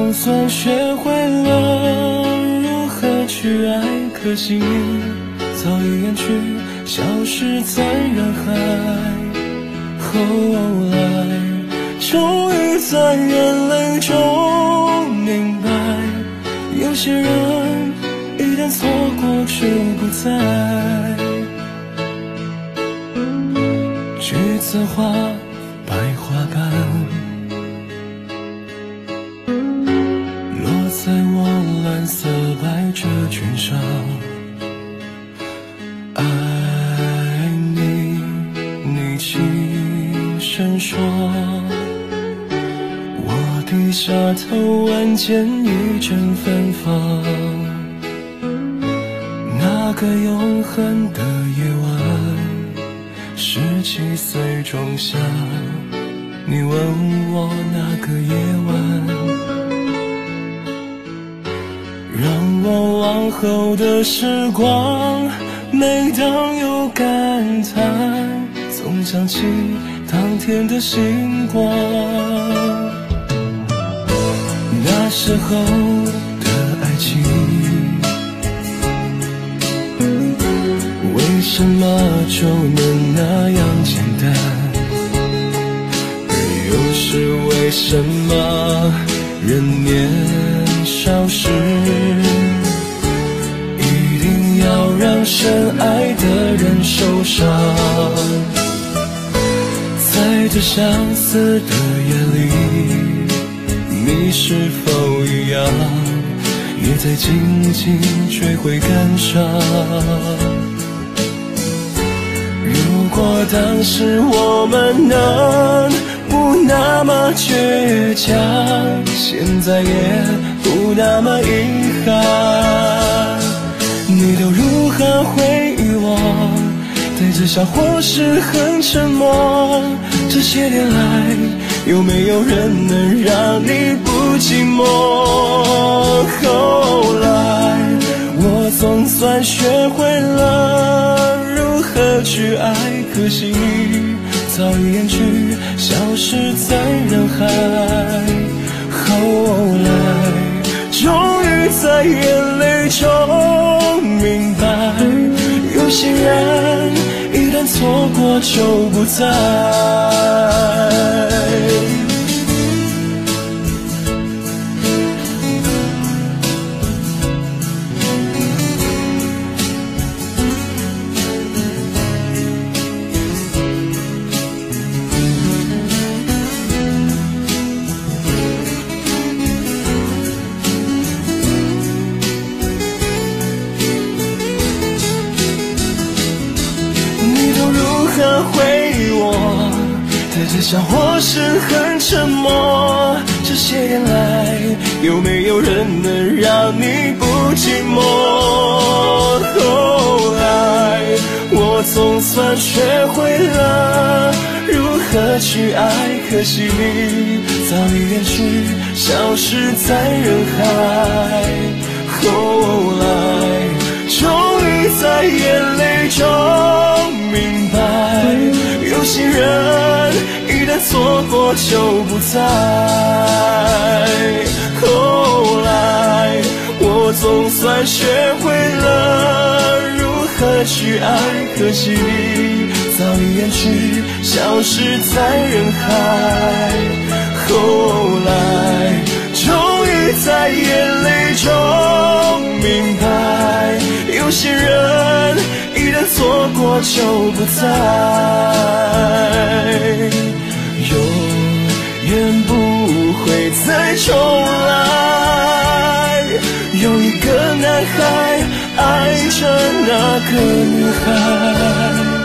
总算学会了如何去爱，可惜你早已远去，消失在人海。后来终于在眼泪中明白，有些人一旦错过就不再。橘子花白花瓣落在我蓝色百褶裙上，爱你，你轻声说，我低下头闻见一阵芬芳。那个永恒的夜晚，17岁仲夏，你问我那个夜晚，让我往后的时光，每当有感叹，总想起当天的星光。那时候的爱情，为什么就能那样简单？而又是为什么人年少时，一定要让深爱的人受伤？在这相似的夜里，你是否一样，也在紧紧追回感伤？如果当时我们能不那么倔强，现在也不那么遗憾。你都如何回忆我？带着笑或是很沉默。这些年来，有没有人能让你不寂寞？后来，我总算学会了如何去爱，可惜你早已远去，消失在人海。后来，终于在眼泪中明白，有些人一旦错过就不再。回忆我，带着笑或是很沉默。这些年来，有没有人能让你不寂寞？后来，我总算学会了如何去爱，可惜你早已远去，消失在人海。后来，终于在眼泪中明白，有些人一旦错过就不再。后来，我总算学会了如何去爱，可惜你早已远去，消失在人海。后来，终于在眼泪中明白，有些人一旦错过就不再，永远不会再重来。有一个男孩爱着那个女孩。